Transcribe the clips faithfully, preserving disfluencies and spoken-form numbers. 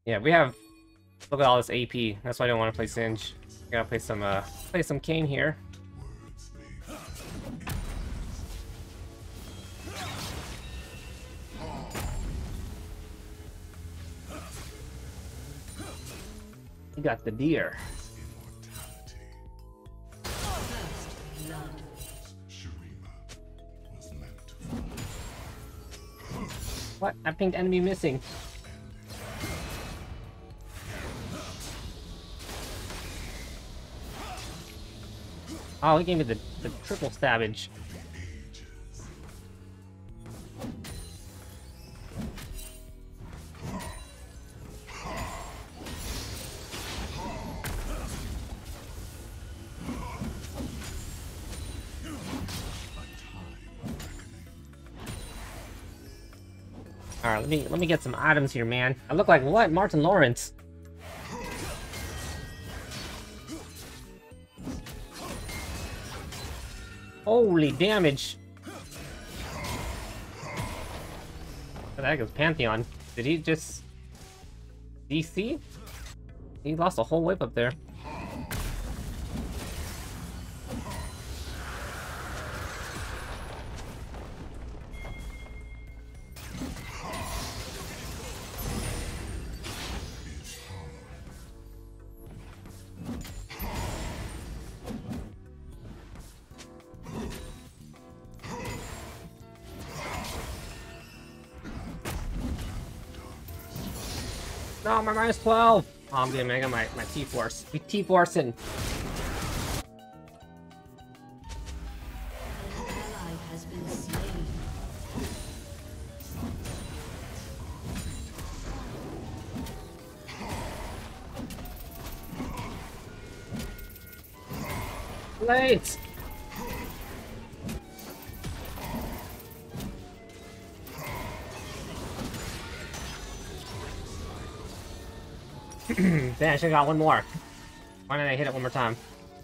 Yeah, we have... Look at all this A P. That's why I don't want to play Singe. I gotta play some, uh... Play some Kayn here. You got the deer. What? I pinged enemy missing. Oh, he gave me the, the triple stabbage. Alright, let me let me get some items here, man. I look like what? Martin Lawrence. Holy damage. What the heck is Pantheon? Did he just D C? He lost a whole whip up there. No, my minus twelve! Oh, I'm getting mega my, my T-Force. We T-Forcing. Late! Damn, I should've got one more. Why didn't I hit it one more time?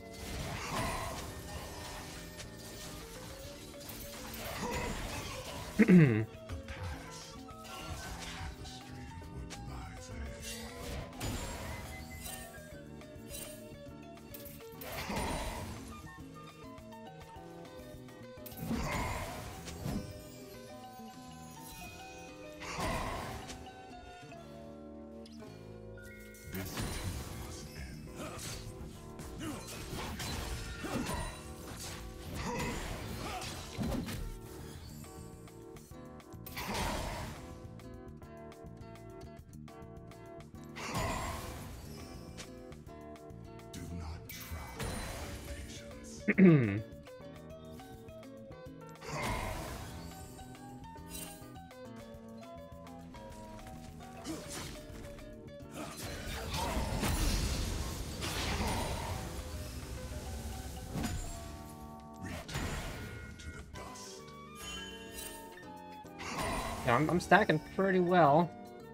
Yeah, I'm, I'm stacking pretty well.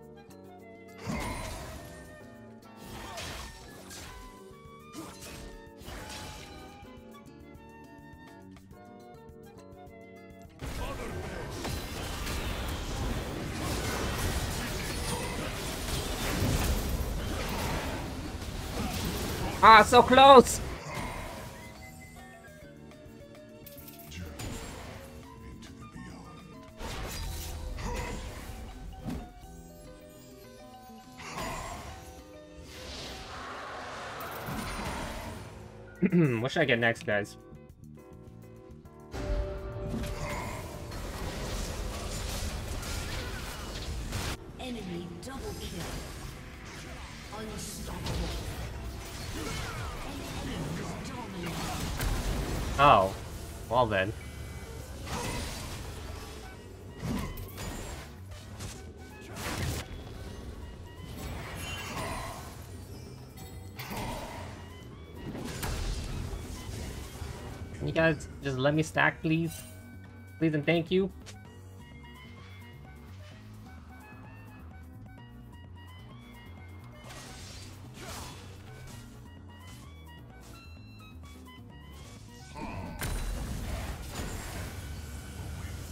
Ah, so close! What should I get next, guys? Enemy double kill. Unstoppable. Oh, well then. Can you guys just let me stack, please? Please and thank you.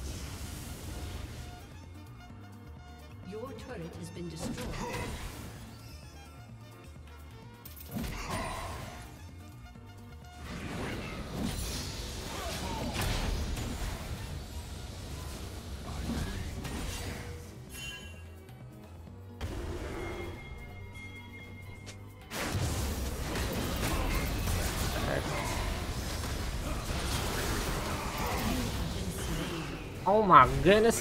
Your turret has been destroyed. Oh my goodness.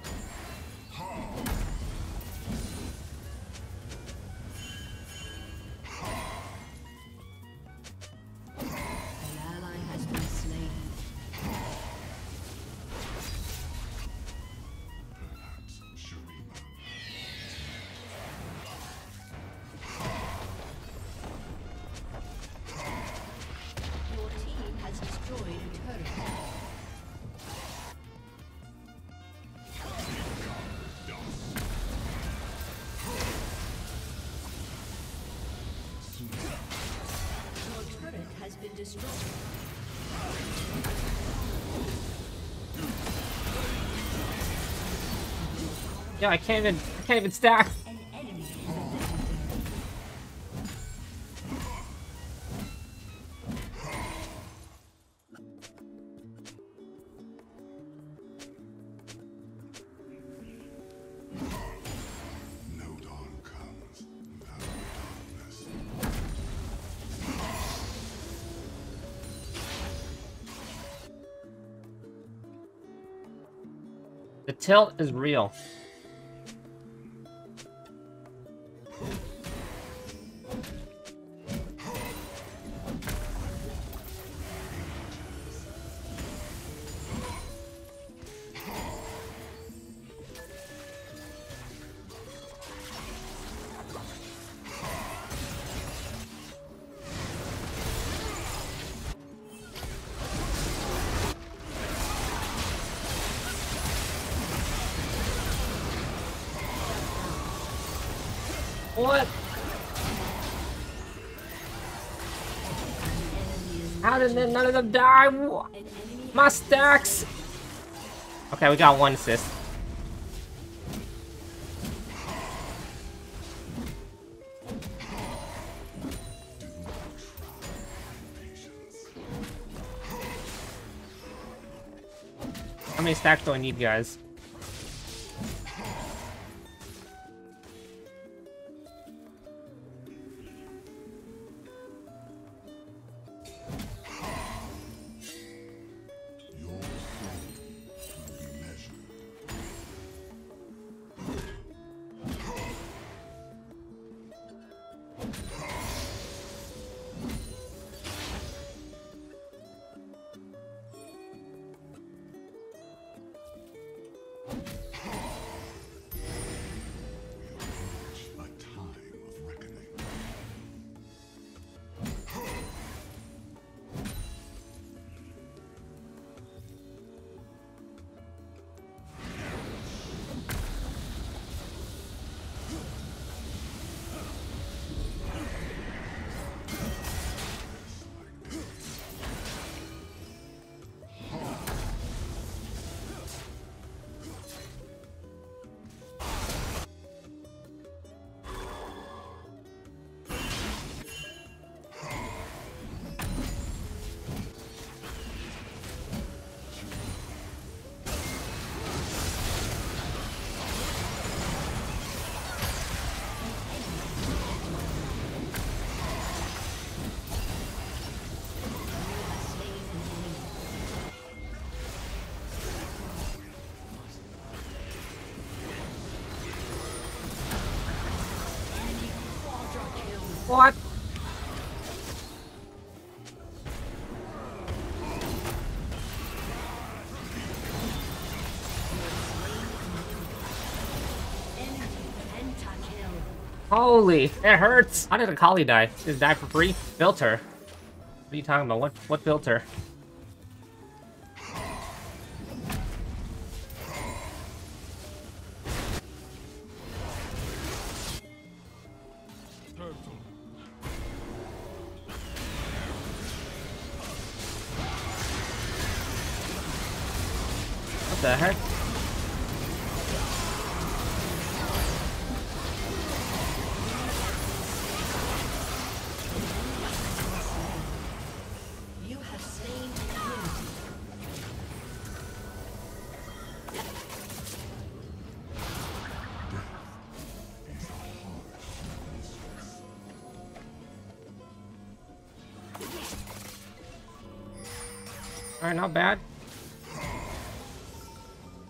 Yeah, I can't even, I can't even stack. The tilt is real. What? How did none of them die? My stacks! Okay, we got one assist. How many stacks do I need, guys? What? Holy, it hurts. How did Akali die? Just die for free? Filter. What are you talking about? What what filter? What the heck? You have slain an enemy. Alright, not bad.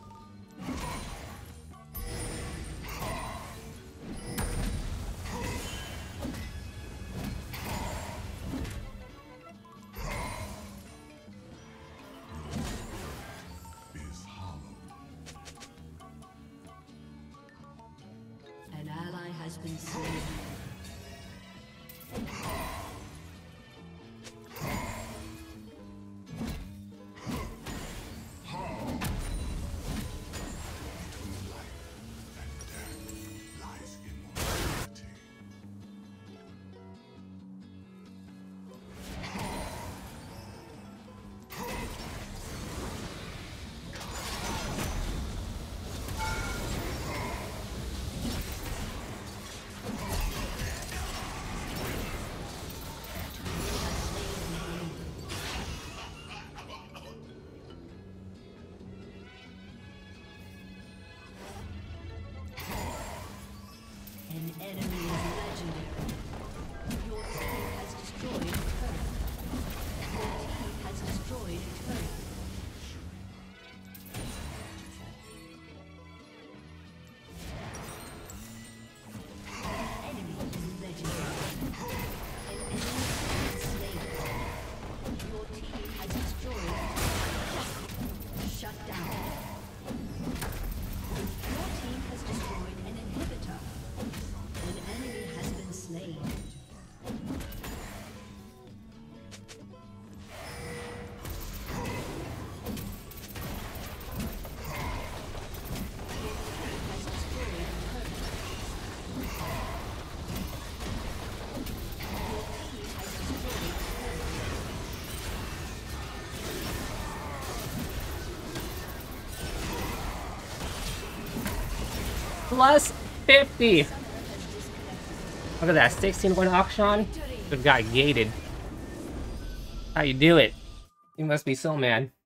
Plus fifty! Look at that, sixteen point auction. We've got gated. How you do it? You must be so mad.